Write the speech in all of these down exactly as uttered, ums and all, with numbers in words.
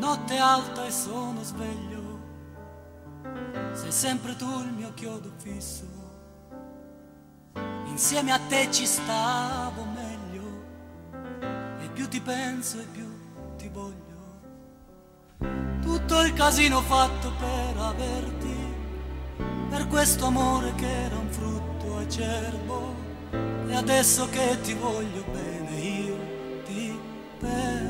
Notte alta e sono sveglio, sei sempre tu il mio chiodo fisso. Insieme a te ci stavo meglio, e più ti penso e più ti voglio. Tutto il casino fatto per averti, per questo amore che era un frutto acerbo. E adesso che ti voglio bene io ti perdo.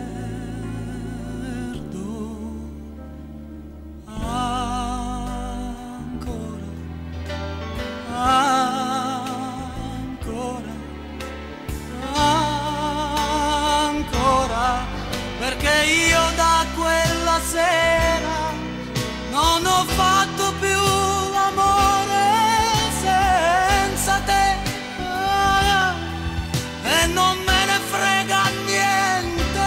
Perché io da quella sera non ho fatto più l'amore senza te, ah, e non me ne frega niente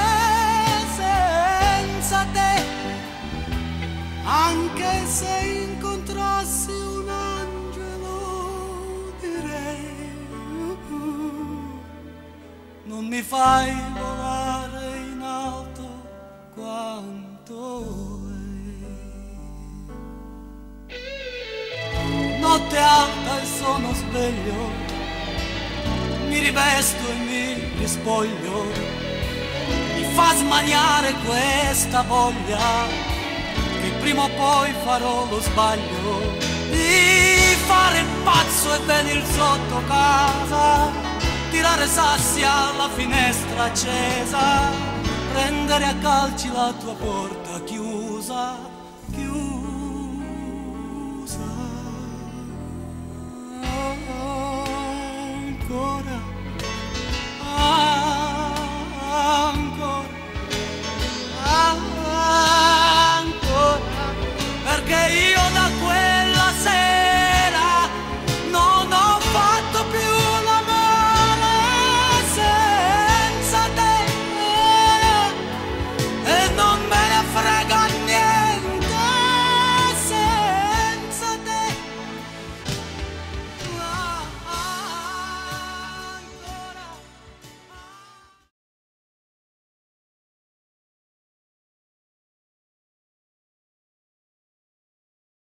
senza te. Anche se incontrassi un angelo direi uh, non mi fai volare in alto quanto è. Notte alta e sono sveglio, mi rivesto e mi rispoglio, mi fa smaniare questa voglia che prima o poi farò lo sbaglio di fare il pazzo e venir sotto casa, tirare sassi alla finestra accesa, prendere a calci la tua porta chiusa, chiusa. Ancora